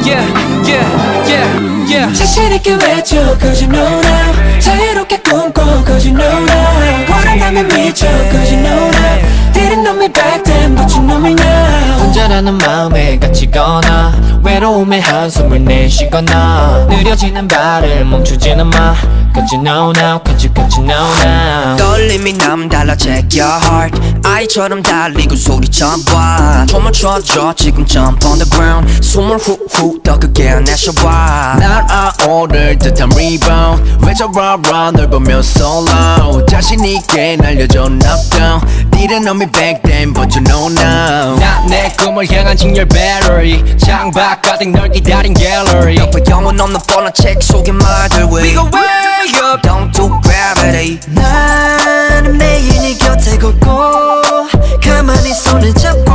yeah, yeah, yeah, yeah. 자신있게 외쳐 cause you know now. 자유롭게 꿈꿔 cause you know now. 원한다면 미쳐 cause you know now. Didn't know me back then but you know me now. 혼자라는 마음에 갇히거나 외로움에 한숨을 내쉬거나 느려지는 발을 멈추지는 마 Cause you know now, cause you know now. 떨림이 남달라 check your heart. 아이처럼 달리고 소리쳐봐. 춤을 춰줘 지금 jump on the ground. 숨을 훅훅 더 크게 내쉬어봐. 날아오를 듯한 rebound. 왜 저러러 널 보며 so loud. 자신있게 날려줘 knockdown. Didn't know me back then but you know now. 나 내 꿈을 향한 직렬 battery. 창밖 가득 널 기다린 gallery. 옆에 영혼 없는 뻔한 책 속의 말들 We go way up Don't do gravity. 나는 매일 네 곁에 걷고 가만히 손을 잡고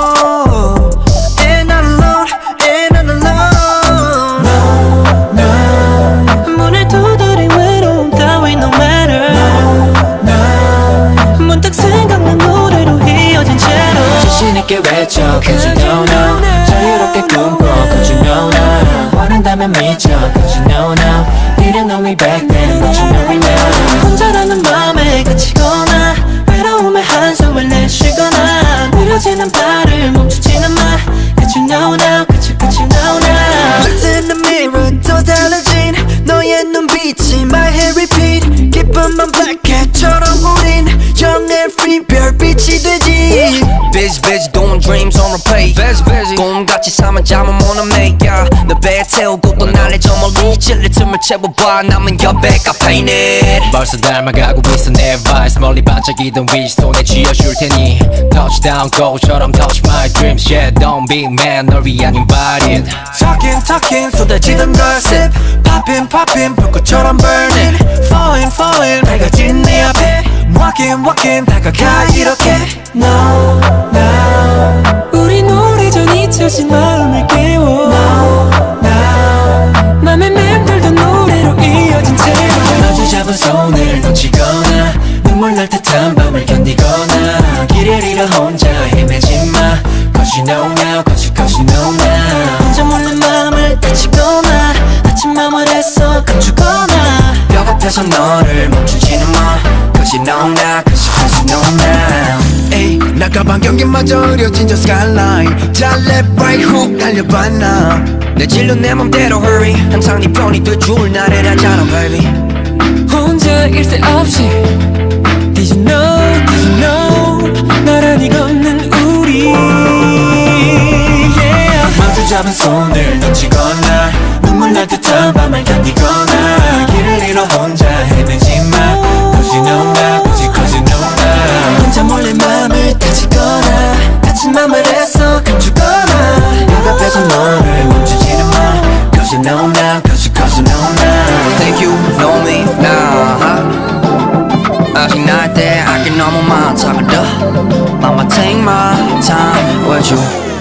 And I'm alone, and I'm alone. No, no. 문을 두드린 외로움 따위 no matter. No, no. 문득 생각난 노래로 이어진 채로 자신있게 외쳐 cause you know now. 자유롭게 꿈꿔 cause you know now. 원한다면 미쳐 cause you know now. Didn't know me back then but you know me now. 혼자라는 마음에 갇히거나 외로움에 한숨을 내쉬거나 느려지는 발을 멈추지는 마 Cause you know now, cause you know now. Looked in the mirror 또 달라진 너의 눈빛이 my head repeat. 깊은 밤 blackhat처럼 우린 영의 free 별빛이 되지. Busy busy doing dreams on repeat. Busy busy 꿈같이 삶은 잠은 못 make ya. 내 배에 태우고 또 날래 저 멀리 찔릴 틈을 채워봐. 남은 여배가 painted. 벌써 닮아가고 있어 내 vice. 멀리 반짝이던 wish 손에 쥐어줄 테니 Touchdown go처럼 touch my dreams. Yeah don't be mad 널 위한 invited. Talking 쏟아지던 gossip. Popping 불꽃처럼 burning. Falling 밝아진 내 앞에 Walking 다가가 이렇게 No, no. 우린 오래전 잊혀진 마음을 깨워 No, no. 맘에 맴돌던 노래로 이어진 채로 마주 잡은 손을 놓치거나 눈물 날 듯한 밤을 견디거나 길을 잃어 혼자 헤매지 마 Cause you know now, cause you know now. 혼자 몰래 마음을 다치거나 다친 맘을 애써 감추거나 벽 앞에서 너를 멈추지는 마 Cause you know now, cause you know now. 에이 나가방 경기마저 흐려진 저 skyline. 달래 right 훅 달려봐 now. 내 진로 내 맘대로 hurry. 항상 네 편이 돼줄 나를 하잖아 baby. 혼자일 새 없이 Did you know 나란히 걷는 우리 yeah. 마주 잡은 손을 놓치거나 눈물 날 듯한 밤을 견디거나 길을 잃어 혼자 헤매지 마 Cause you know now, cause you know now. 혼자 몰래 마음을 다치거나 다친 맘을 애써 감추거나 벽 앞에서 너를 멈추지는 마 Cause you know now, cause you know now. Think you know me now. 아직 날 때 알게 너무 많다거든. Mama take my time with you.